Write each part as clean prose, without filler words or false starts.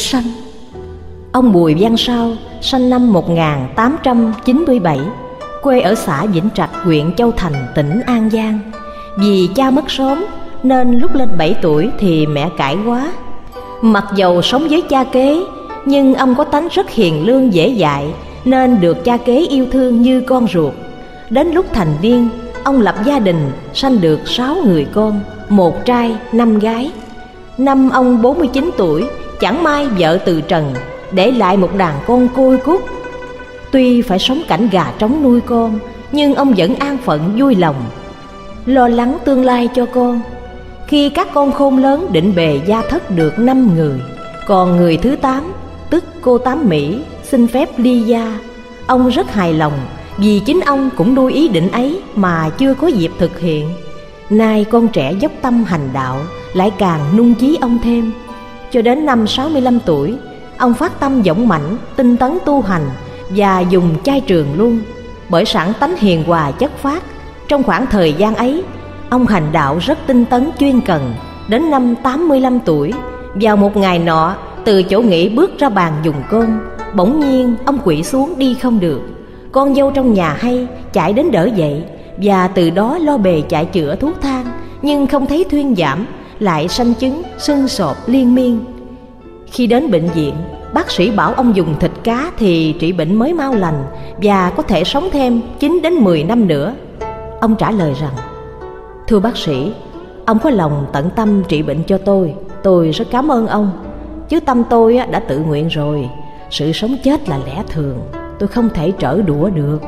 sanh. Ông Bùi Văn Sao sanh năm 1897, quê ở xã Vĩnh Trạch, huyện Châu Thành, tỉnh An Giang. Vì cha mất sớm nên lúc lên 7 tuổi thì mẹ cãi quá. Mặc dầu sống với cha kế, nhưng ông có tánh rất hiền lương dễ dạy, nên được cha kế yêu thương như con ruột. Đến lúc thành niên, ông lập gia đình, sanh được 6 người con, 1 trai 5 gái. Năm ông 49 tuổi, chẳng may vợ từ trần, để lại một đàn con côi cút. Tuy phải sống cảnh gà trống nuôi con, nhưng ông vẫn an phận vui lòng, lo lắng tương lai cho con. Khi các con khôn lớn, định bề gia thất được 5 người, còn người thứ 8, tức cô Tám Mỹ, xin phép ly gia. Ông rất hài lòng, vì chính ông cũng nuôi ý định ấy mà chưa có dịp thực hiện. Nay con trẻ dốc tâm hành đạo, lại càng nung chí ông thêm. Cho đến năm 65 tuổi, ông phát tâm dũng mãnh, tinh tấn tu hành và dùng chay trường luôn. Bởi sẵn tánh hiền hòa chất phác, trong khoảng thời gian ấy, ông hành đạo rất tinh tấn chuyên cần. Đến năm 85 tuổi, vào một ngày nọ, từ chỗ nghỉ bước ra bàn dùng cơm, bỗng nhiên ông quỵ xuống đi không được. Con dâu trong nhà hay, chạy đến đỡ dậy, và từ đó lo bề chạy chữa thuốc thang, nhưng không thấy thuyên giảm, lại sanh chứng sưng sộp liên miên. Khi đến bệnh viện, bác sĩ bảo ông dùng thịt cá thì trị bệnh mới mau lành và có thể sống thêm 9 đến 10 năm nữa. Ông trả lời rằng: "Thưa bác sĩ, ông có lòng tận tâm trị bệnh cho tôi rất cảm ơn ông. Chứ tâm tôi đã tự nguyện rồi, sự sống chết là lẽ thường, tôi không thể trở đũa được."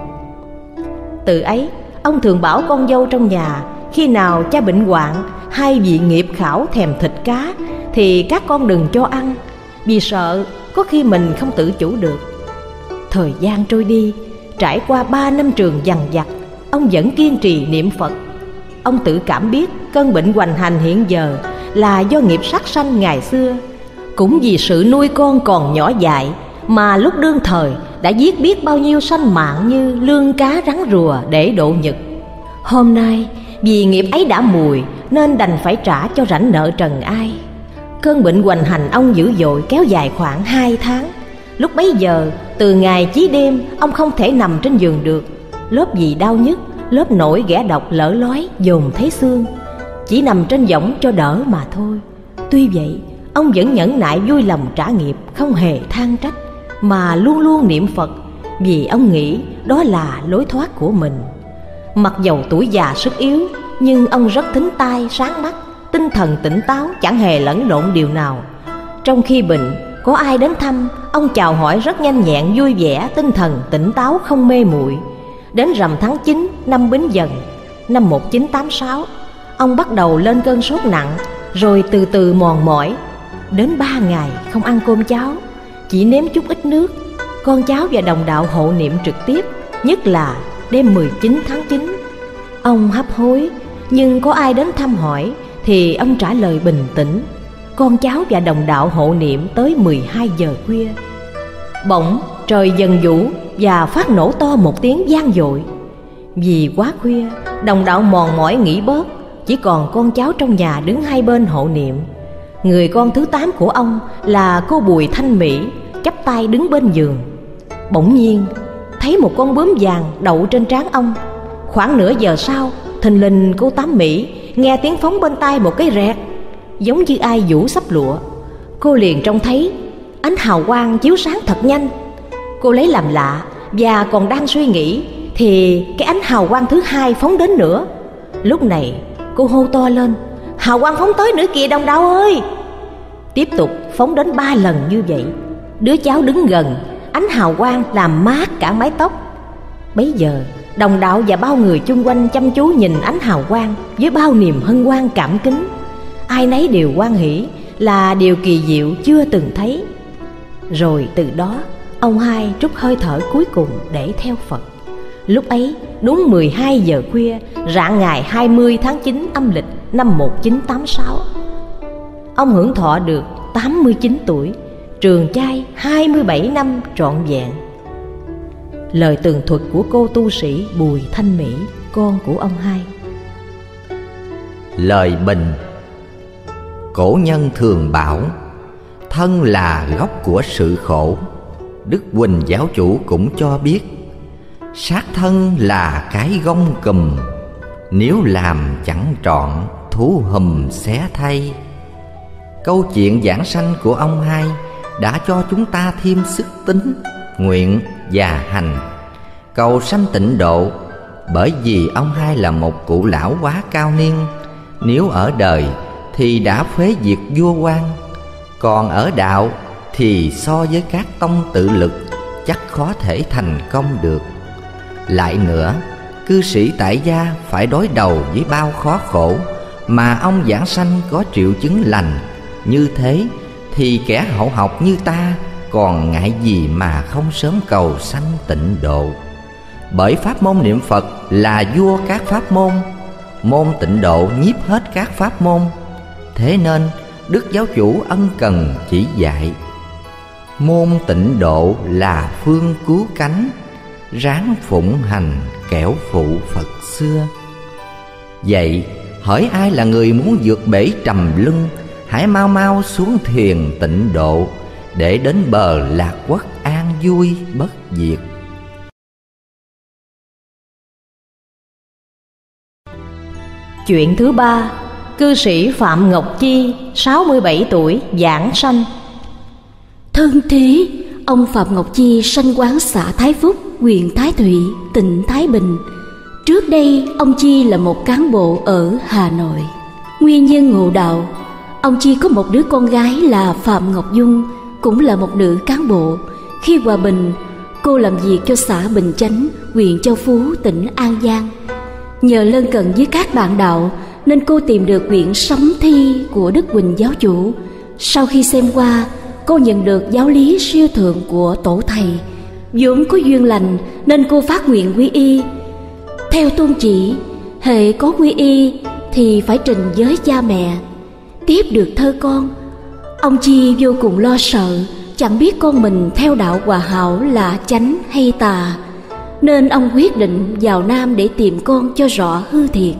Từ ấy, ông thường bảo con dâu trong nhà, khi nào cha bệnh hoạn hay vì nghiệp khảo thèm thịt cá thì các con đừng cho ăn, vì sợ có khi mình không tự chủ được. Thời gian trôi đi, trải qua 3 năm trường dằn vặt, ông vẫn kiên trì niệm Phật. Ông tự cảm biết cơn bệnh hoành hành hiện giờ là do nghiệp sát sanh ngày xưa. Cũng vì sự nuôi con còn nhỏ dại mà lúc đương thời đã giết biết bao nhiêu sanh mạng như lương cá rắn rùa để độ nhật. Hôm nay vì nghiệp ấy đã mùi nên đành phải trả cho rảnh nợ trần ai. Cơn bệnh hoành hành ông dữ dội kéo dài khoảng 2 tháng. Lúc bấy giờ từ ngày chí đêm ông không thể nằm trên giường được. Lớp vì đau nhức, lớp nổi ghẻ độc lở lói dồn thấy xương, chỉ nằm trên võng cho đỡ mà thôi. Tuy vậy ông vẫn nhẫn nại vui lòng trả nghiệp, không hề than trách, mà luôn luôn niệm Phật, vì ông nghĩ đó là lối thoát của mình. Mặc dầu tuổi già sức yếu, nhưng ông rất thính tai sáng mắt, tinh thần tỉnh táo, chẳng hề lẫn lộn điều nào. Trong khi bệnh, có ai đến thăm, ông chào hỏi rất nhanh nhẹn, vui vẻ, tinh thần tỉnh táo, không mê muội. Đến rằm tháng 9 năm Bính Dần, năm 1986, ông bắt đầu lên cơn sốt nặng, rồi từ từ mòn mỏi. Đến 3 ngày không ăn cơm cháo, chỉ nếm chút ít nước. Con cháu và đồng đạo hộ niệm trực tiếp, nhất là đêm 19 tháng 9. Ông hấp hối, nhưng có ai đến thăm hỏi thì ông trả lời bình tĩnh. Con cháu và đồng đạo hộ niệm tới 12 giờ khuya. Bỗng trời dần vũ và phát nổ to một tiếng vang dội. Vì quá khuya, đồng đạo mòn mỏi nghỉ bớt, chỉ còn con cháu trong nhà đứng hai bên hộ niệm. Người con thứ 8 của ông là cô Bùi Thanh Mỹ chắp tay đứng bên giường. Bỗng nhiên thấy một con bướm vàng đậu trên trán ông. Khoảng nửa giờ sau, thình lình cô Tám Mỹ nghe tiếng phóng bên tai một cái rẹt, giống như ai vũ sắp lụa. Cô liền trông thấy ánh hào quang chiếu sáng thật nhanh. Cô lấy làm lạ và còn đang suy nghĩ thì cái ánh hào quang thứ 2 phóng đến nữa. Lúc này cô hô to lên: "Hào quang phóng tới nữa kìa đồng đạo ơi!" Tiếp tục phóng đến 3 lần như vậy. Đứa cháu đứng gần, ánh hào quang làm mát cả mái tóc. Bấy giờ đồng đạo và bao người chung quanh chăm chú nhìn ánh hào quang với bao niềm hân hoan cảm kính. Ai nấy đều hoan hỉ, là điều kỳ diệu chưa từng thấy. Rồi từ đó ông hai trút hơi thở cuối cùng để theo Phật. Lúc ấy đúng 12 giờ khuya, rạng ngày 20 tháng 9 âm lịch năm 1986. Ông hưởng thọ được 89 tuổi, trường chay 27 năm trọn vẹn. Lời tường thuật của cô tu sĩ Bùi Thanh Mỹ, con của ông hai. Lời bình. Cổ nhân thường bảo: thân là gốc của sự khổ. Đức Huỳnh giáo chủ cũng cho biết, sát thân là cái gông cùm, nếu làm chẳng trọn thú hùm xé thay. Câu chuyện giảng sanh của ông hai đã cho chúng ta thêm sức tín, nguyện và hành, cầu sanh tịnh độ. Bởi vì ông hai là một cụ lão quá cao niên, nếu ở đời thì đã phế diệt vua quan, còn ở đạo thì so với các tông tự lực chắc khó thể thành công được. Lại nữa, cư sĩ tại gia phải đối đầu với bao khó khổ, mà ông giảng sanh có triệu chứng lành. Như thế thì kẻ hậu học như ta còn ngại gì mà không sớm cầu sanh tịnh độ. Bởi pháp môn niệm Phật là vua các pháp môn, môn tịnh độ nhiếp hết các pháp môn. Thế nên Đức giáo chủ ân cần chỉ dạy, môn tịnh độ là phương cứu cánh, ráng phụng hành kẻo phụ Phật xưa. Vậy hỡi ai là người muốn vượt bể trầm luân, hãy mau mau xuống thuyền tịnh độ, để đến bờ lạc quốc an vui bất diệt. Chuyện thứ ba, cư sĩ Phạm Ngọc Chi, 67 tuổi, giảng sanh. Thân thế, ông Phạm Ngọc Chi sanh quán xã Thái Phúc, huyện Thái Thụy, tỉnh Thái Bình. Trước đây, ông Chi là một cán bộ ở Hà Nội. Nguyên nhân ngộ đạo, ông Chi có một đứa con gái là Phạm Ngọc Dung, cũng là một nữ cán bộ. Khi hòa bình, cô làm việc cho xã Bình Chánh, huyện Châu Phú, tỉnh An Giang. Nhờ lân cận với các bạn đạo nên cô tìm được quyển Sấm Thi của Đức Huỳnh giáo chủ. Sau khi xem qua, cô nhận được giáo lý siêu thượng của tổ thầy. Vốn có duyên lành nên cô phát nguyện quy y. Theo tôn chỉ, hễ có quy y thì phải trình với cha mẹ. Tiếp được thơ con, ông Chi vô cùng lo sợ, chẳng biết con mình theo đạo Hòa Hảo là chánh hay tà, nên ông quyết định vào Nam để tìm con cho rõ hư thiệt.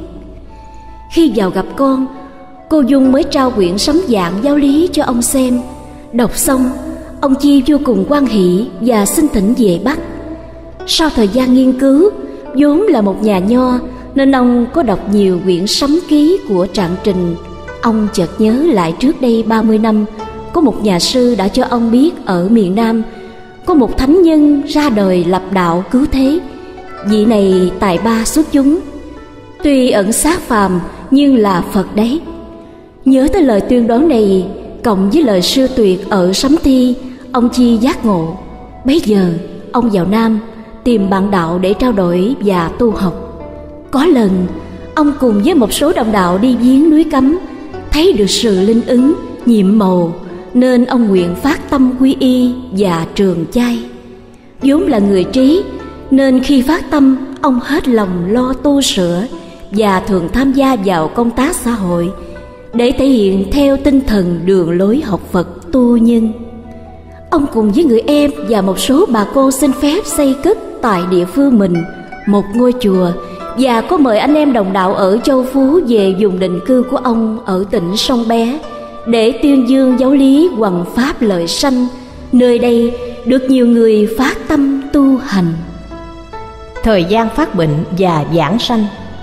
Khi vào gặp con, cô Dung mới trao quyển sấm dạng giáo lý cho ông xem. Đọc xong, ông Chi vô cùng hoan hỷ và xin thỉnh về Bắc. Sau thời gian nghiên cứu, vốn là một nhà nho nên ông có đọc nhiều quyển sấm ký của Trạng Trình. Ông chợt nhớ lại trước đây 30 năm, có một nhà sư đã cho ông biết ở miền Nam có một thánh nhân ra đời lập đạo cứu thế. Vị này tài ba xuất chúng, tuy ẩn xác phàm nhưng là Phật đấy. Nhớ tới lời tuyên đoán này cộng với lời siêu tuyệt ở Sấm Thi, ông Chi giác ngộ. Bấy giờ ông vào Nam tìm bạn đạo để trao đổi và tu học. Có lần ông cùng với một số đồng đạo đi viếng núi Cấm, thấy được sự linh ứng nhiệm màu, nên ông nguyện phát tâm quy y và trường chay. Vốn là người trí nên khi phát tâm, ông hết lòng lo tu sửa và thường tham gia vào công tác xã hội để thể hiện theo tinh thần đường lối học Phật tu nhân. Ông cùng với người em và một số bà con xin phép xây cất tại địa phương mình một ngôi chùa, và có mời anh em đồng đạo ở Châu Phú về vùng định cư của ông ở tỉnh Sông Bé để tuyên dương giáo lý hoằng pháp lợi sanh. Nơi đây được nhiều người phát tâm tu hành. Thời gian phát bệnh và giảng sanh.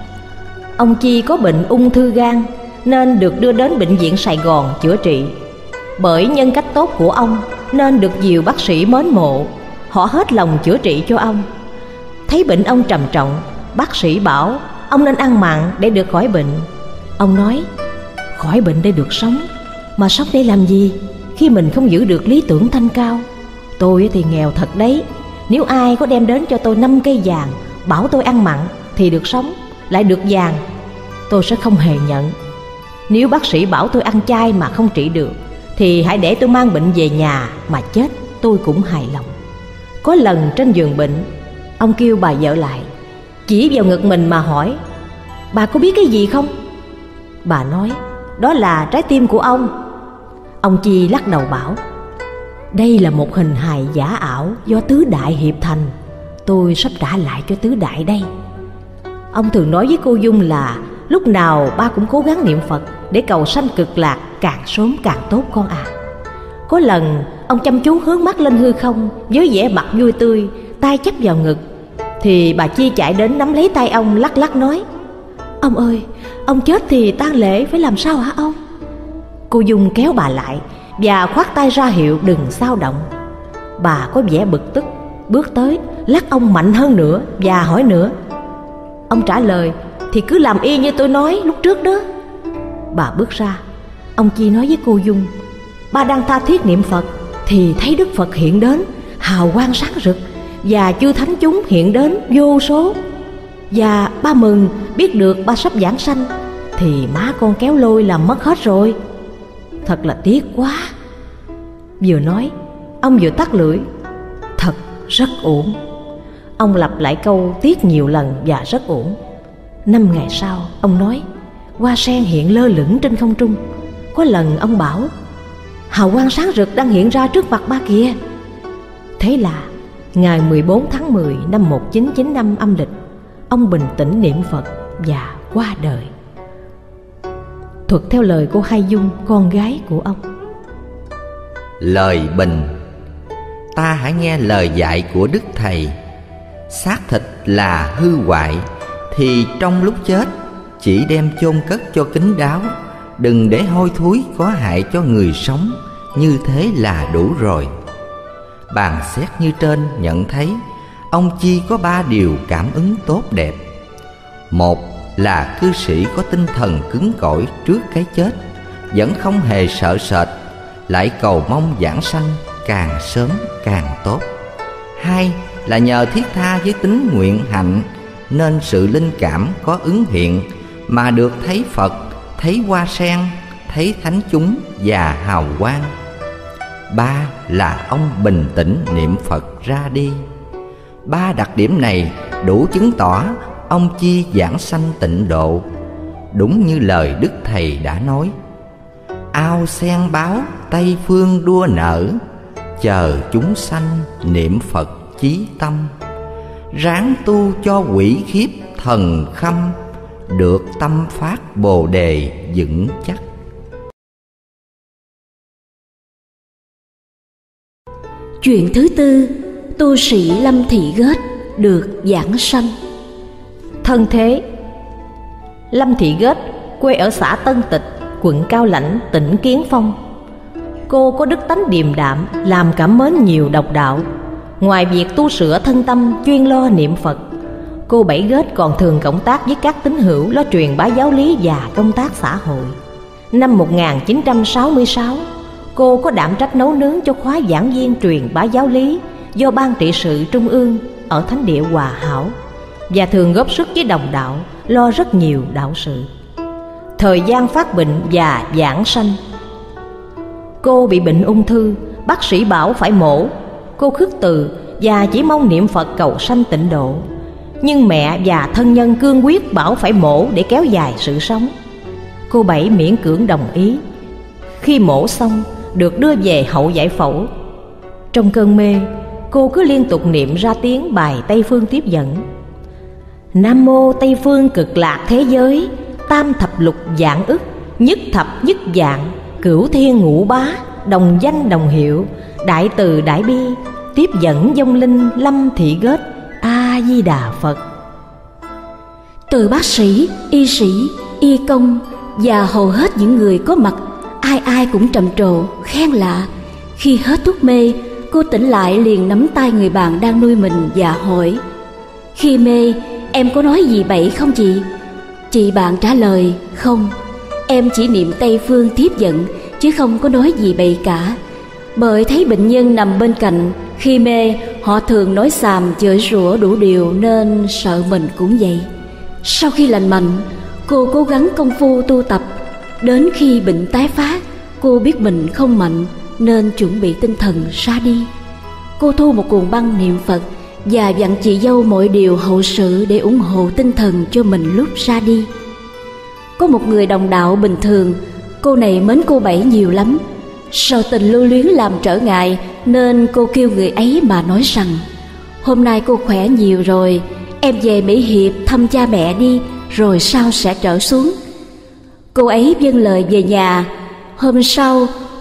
Ông Chi có bệnh ung thư gan nên được đưa đến bệnh viện Sài Gòn chữa trị. Bởi nhân cách tốt của ông nên được nhiều bác sĩ mến mộ, họ hết lòng chữa trị cho ông. Thấy bệnh ông trầm trọng, bác sĩ bảo ông nên ăn mặn để được khỏi bệnh. Ông nói, khỏi bệnh để được sống, mà sống để làm gì khi mình không giữ được lý tưởng thanh cao. Tôi thì nghèo thật đấy, nếu ai có đem đến cho tôi 5 cây vàng bảo tôi ăn mặn thì được sống, lại được vàng, tôi sẽ không hề nhận. Nếu bác sĩ bảo tôi ăn chay mà không trị được thì hãy để tôi mang bệnh về nhà mà chết, tôi cũng hài lòng. Có lần trên giường bệnh, ông kêu bà vợ lại, chỉ vào ngực mình mà hỏi, bà có biết cái gì không? Bà nói, đó là trái tim của ông. Ông Chi lắc đầu bảo, đây là một hình hài giả ảo do tứ đại hiệp thành, tôi sắp trả lại cho tứ đại đây. Ông thường nói với cô Dung là lúc nào ba cũng cố gắng niệm Phật để cầu sanh cực lạc, càng sớm càng tốt con à. Có lần ông chăm chú hướng mắt lên hư không với vẻ mặt vui tươi, tay chắp vào ngực, thì bà Chi chạy đến nắm lấy tay ông, lắc lắc nói: "Ông ơi, ông chết thì tang lễ phải làm sao hả ông?" Cô Dung kéo bà lại và khoát tay ra hiệu đừng xao động. Bà có vẻ bực tức, bước tới lắc ông mạnh hơn nữa và hỏi nữa. Ông trả lời thì cứ làm y như tôi nói lúc trước đó. Bà bước ra, ông Chi nói với cô Dung: "Ba đang tha thiết niệm Phật thì thấy Đức Phật hiện đến, hào quang sáng rực, và chư thánh chúng hiện đến vô số. Và ba mừng biết được ba sắp giảng sanh, thì má con kéo lôi làm mất hết rồi. Thật là tiếc quá." Vừa nói, ông vừa tắt lưỡi. Thật rất uổng. Ông lặp lại câu tiếc nhiều lần và rất uổng. 5 ngày sau, ông nói hoa sen hiện lơ lửng trên không trung. Có lần ông bảo: "Hào quang sáng rực đang hiện ra trước mặt ba kìa." Thế là ngày 14 tháng 10 năm 1995 âm lịch, ông bình tĩnh niệm Phật và qua đời. Thuật theo lời cô Hai Dung, con gái của ông. Lời bình: ta hãy nghe lời dạy của Đức Thầy. Xác thịt là hư hoại thì trong lúc chết chỉ đem chôn cất cho kín đáo, đừng để hôi thối có hại cho người sống, như thế là đủ rồi. Bàn xét như trên nhận thấy ông Chi có 3 điều cảm ứng tốt đẹp. Một là cư sĩ có tinh thần cứng cỏi trước cái chết, vẫn không hề sợ sệt, lại cầu mong giảng sanh càng sớm càng tốt. Hai là nhờ thiết tha với tính nguyện hạnh, nên sự linh cảm có ứng hiện, mà được thấy Phật, thấy hoa sen, thấy thánh chúng và hào quang. Ba là ông bình tĩnh niệm Phật ra đi. 3 đặc điểm này đủ chứng tỏ ông Chi giảng sanh tịnh độ. Đúng như lời Đức Thầy đã nói: ao sen báo Tây phương đua nở, chờ chúng sanh niệm Phật chí tâm. Ráng tu cho quỷ khiếp thần khâm, được tâm phát Bồ đề vững chắc. Chuyện thứ tư, tu sĩ Lâm Thị Ghét được giảng sanh. Thân thế: Lâm Thị Ghét quê ở xã Tân Tịch, quận Cao Lãnh, tỉnh Kiến Phong. Cô có đức tánh điềm đạm, làm cảm mến nhiều độc đạo. Ngoài việc tu sửa thân tâm, chuyên lo niệm Phật, cô Bảy Ghét còn thường cộng tác với các tín hữu lo truyền bá giáo lý và công tác xã hội. Năm 1966, cô có đảm trách nấu nướng cho khóa giảng viên truyền bá giáo lý do Ban trị sự Trung ương ở Thánh địa Hòa Hảo, và thường góp sức với đồng đạo lo rất nhiều đạo sự. Thời gian phát bệnh và giảng sanh: cô bị bệnh ung thư, bác sĩ bảo phải mổ. Cô khước từ và chỉ mong niệm Phật cầu sanh tịnh độ. Nhưng mẹ và thân nhân cương quyết bảo phải mổ để kéo dài sự sống. Cô Bảy miễn cưỡng đồng ý. Khi mổ xong, được đưa về hậu giải phẫu. Trong cơn mê, cô cứ liên tục niệm ra tiếng bài Tây Phương Tiếp Dẫn: Nam mô Tây Phương Cực Lạc thế giới, tam thập lục vạn ức, nhất thập nhất vạn, cửu thiên ngũ bá, đồng danh đồng hiệu, đại từ đại bi, tiếp dẫn vong linh Lâm Thị Ghét. A Di Đà Phật. Từ bác sĩ, y sĩ, y công và hầu hết những người có mặt, ai ai cũng trầm trồ khen lạ. Khi hết thuốc mê, cô tỉnh lại liền nắm tay người bạn đang nuôi mình và hỏi: "Khi mê, em có nói gì bậy không chị?" Chị bạn trả lời: "Không, em chỉ niệm Tây Phương Tiếp Dẫn, chứ không có nói gì bậy cả." Bởi thấy bệnh nhân nằm bên cạnh, khi mê họ thường nói xàm chửi rủa đủ điều, nên sợ mình cũng vậy. Sau khi lành mạnh, cô cố gắng công phu tu tập. Đến khi bệnh tái phát, cô biết mình không mạnh nên chuẩn bị tinh thần ra đi. Cô thu một cuộn băng niệm Phật và dặn chị dâu mọi điều hậu sự để ủng hộ tinh thần cho mình lúc ra đi. Có một người đồng đạo bình thường, cô này mến cô Bảy nhiều lắm. Sau tình lưu luyến làm trở ngại, nên cô kêu người ấy mà nói rằng: "Hôm nay cô khỏe nhiều rồi, em về Mỹ Hiệp thăm cha mẹ đi, rồi sau sẽ trở xuống." Cô ấy vâng lời về nhà. Hôm sau,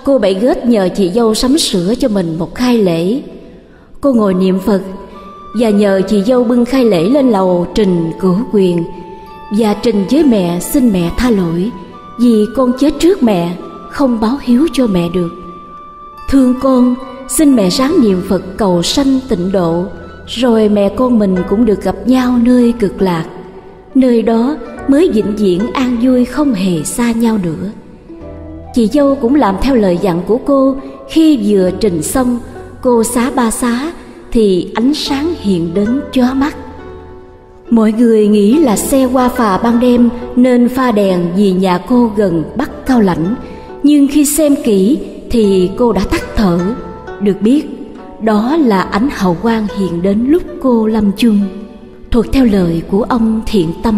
cô Bảy Ghét nhờ chị dâu sắm sửa cho mình một khai lễ. Cô ngồi niệm Phật và nhờ chị dâu bưng khai lễ lên lầu trình cửu quyền và trình với mẹ xin mẹ tha lỗi vì con chết trước mẹ, không báo hiếu cho mẹ được. Thương con, xin mẹ ráng niệm Phật cầu sanh tịnh độ, rồi mẹ con mình cũng được gặp nhau nơi cực lạc. Nơi đó mới vĩnh viễn an vui, không hề xa nhau nữa. Chị dâu cũng làm theo lời dặn của cô. Khi vừa trình xong, cô xá ba xá thì ánh sáng hiện đến chói mắt. Mọi người nghĩ là xe qua phà ban đêm nên pha đèn vì nhà cô gần Bắc Cao Lãnh, nhưng khi xem kỹ thì cô đã tắt thở. Được biết, đó là ánh hào quang hiện đến lúc cô lâm chung. Thuộc theo lời của ông Thiện Tâm.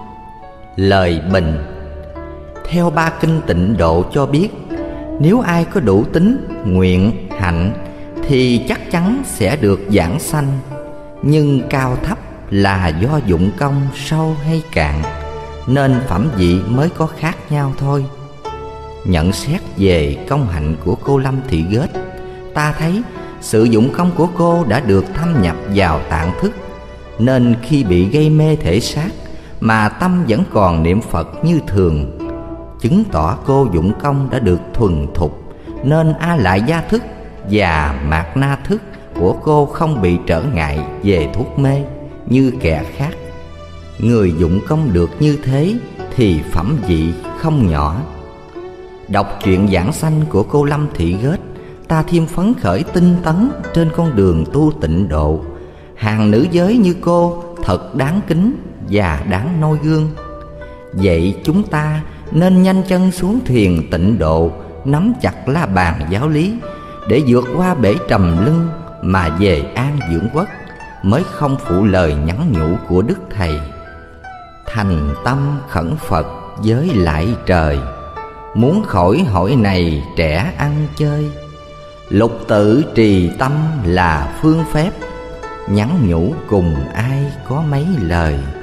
Lời bình. Theo ba kinh tịnh độ cho biết, nếu ai có đủ tín, nguyện, hạnh thì chắc chắn sẽ được vãng sanh. Nhưng cao thấp là do dụng công sâu hay cạn, nên phẩm vị mới có khác nhau thôi. Nhận xét về công hạnh của cô Lâm Thị Ghét, ta thấy sự dụng công của cô đã được thâm nhập vào tạng thức, nên khi bị gây mê thể xác mà tâm vẫn còn niệm Phật như thường, chứng tỏ cô dụng công đã được thuần thục, nên A Lại Gia thức và Mạt Na thức của cô không bị trở ngại về thuốc mê như kẻ khác. Người dụng công được như thế thì phẩm vị không nhỏ. Đọc chuyện giảng sanh của cô Lâm Thị Ghét, ta thêm phấn khởi tinh tấn trên con đường tu tịnh độ. Hàng nữ giới như cô thật đáng kính và đáng noi gương. Vậy chúng ta nên nhanh chân xuống thuyền tịnh độ, nắm chặt la bàn giáo lý để vượt qua bể trầm lưng mà về an dưỡng quốc, mới không phụ lời nhắn nhủ của Đức Thầy. Thành tâm khẩn Phật với lại trời, muốn khỏi hỏi này trẻ ăn chơi. Lục tự trì tâm là phương phép, nhắn nhủ cùng ai có mấy lời.